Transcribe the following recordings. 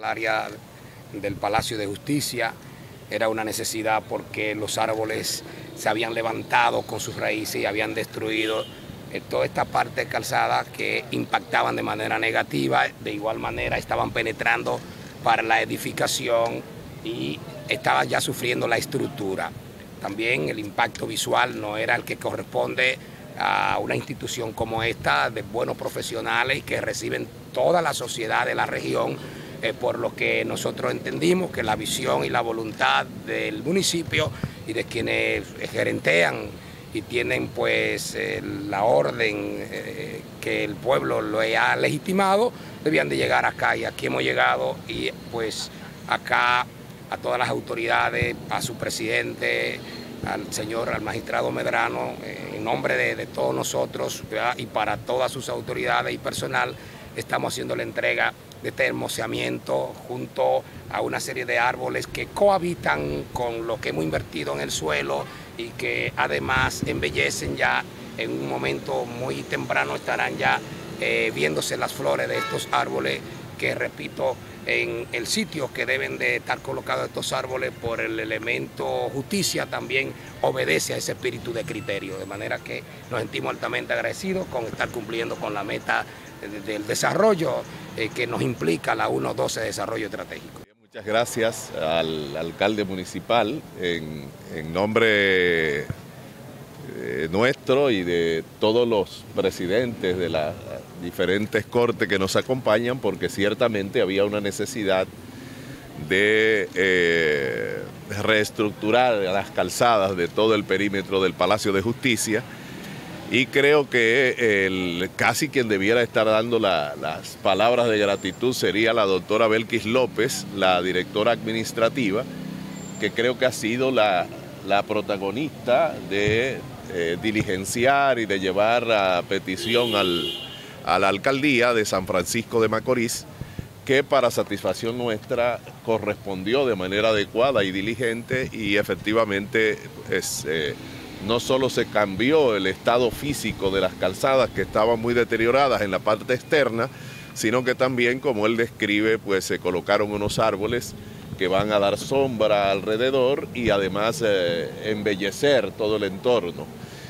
área del Palacio de Justicia. Era una necesidad porque los árboles se habían levantado con sus raíces y habían destruido toda esta parte de calzada que impactaban de manera negativa. De igual manera estaban penetrando para la edificación y estaban ya sufriendo la estructura. También el impacto visual no era el que corresponde a una institución como esta, de buenos profesionales que reciben toda la sociedad de la región, por lo que nosotros entendimos que la visión y la voluntad del municipio y de quienes gerentean y tienen pues la orden que el pueblo lo ha legitimado, debían de llegar acá, y aquí hemos llegado, y pues acá a todas las autoridades, a su presidente, al magistrado Medrano, en nombre de todos nosotros, ¿verdad? Y para todas sus autoridades y personal, estamos haciendo la entrega de este hermoseamiento junto a una serie de árboles que cohabitan con lo que hemos invertido en el suelo y que además embellecen. Ya en un momento muy temprano estarán ya viéndose las flores de estos árboles, que repito, en el sitio que deben de estar colocados estos árboles por el elemento justicia también obedece a ese espíritu de criterio, de manera que nos sentimos altamente agradecidos con estar cumpliendo con la meta del desarrollo que nos implica la 1.12 de desarrollo estratégico. Muchas gracias al alcalde municipal en nombre nuestro y de todos los presidentes de las diferentes cortes que nos acompañan, porque ciertamente había una necesidad de reestructurar las calzadas de todo el perímetro del Palacio de Justicia, y creo que casi quien debiera estar dando las palabras de gratitud sería la doctora Belkis López, la directora administrativa, que creo que ha sido la protagonista de diligenciar y de llevar a petición a la alcaldía de San Francisco de Macorís, que para satisfacción nuestra correspondió de manera adecuada y diligente, y efectivamente no solo se cambió el estado físico de las calzadas, que estaban muy deterioradas en la parte externa, sino que también, como él describe, pues se colocaron unos árboles que van a dar sombra alrededor y además embellecer todo el entorno.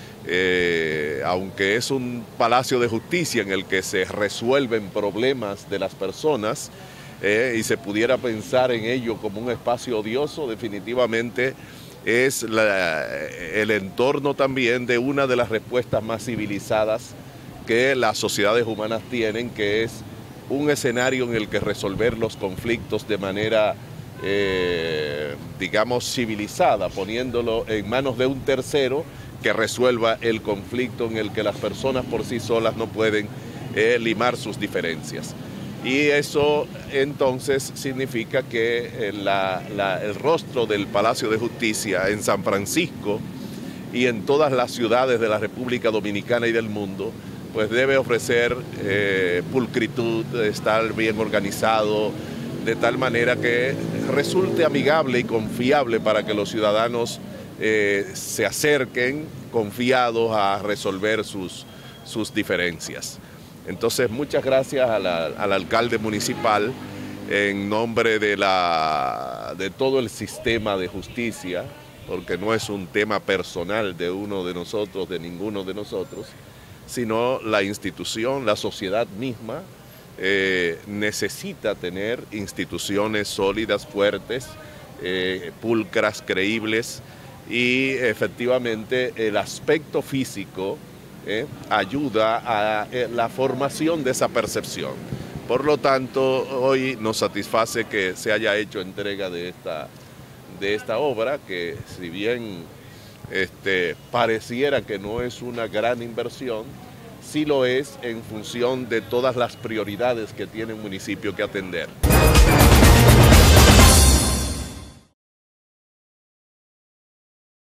Aunque es un palacio de justicia en el que se resuelven problemas de las personas y se pudiera pensar en ello como un espacio odioso, definitivamente es el entorno también de una de las respuestas más civilizadas que las sociedades humanas tienen, que es un escenario en el que resolver los conflictos de manera, digamos, civilizada, poniéndolo en manos de un tercero que resuelva el conflicto en el que las personas por sí solas no pueden limar sus diferencias. Y eso entonces significa que el rostro del Palacio de Justicia en San Francisco y en todas las ciudades de la República Dominicana y del mundo, pues debe ofrecer pulcritud, estar bien organizado, de tal manera que resulte amigable y confiable para que los ciudadanos se acerquen confiados a resolver sus diferencias. Entonces, muchas gracias al alcalde municipal en nombre de todo el sistema de justicia, porque no es un tema personal de uno de nosotros, de ninguno de nosotros, sino la institución, la sociedad misma necesita tener instituciones sólidas, fuertes, pulcras, creíbles, y efectivamente el aspecto físico ayuda a la formación de esa percepción. Por lo tanto, hoy nos satisface que se haya hecho entrega de esta obra, que si bien pareciera que no es una gran inversión, sí lo es en función de todas las prioridades que tiene un municipio que atender.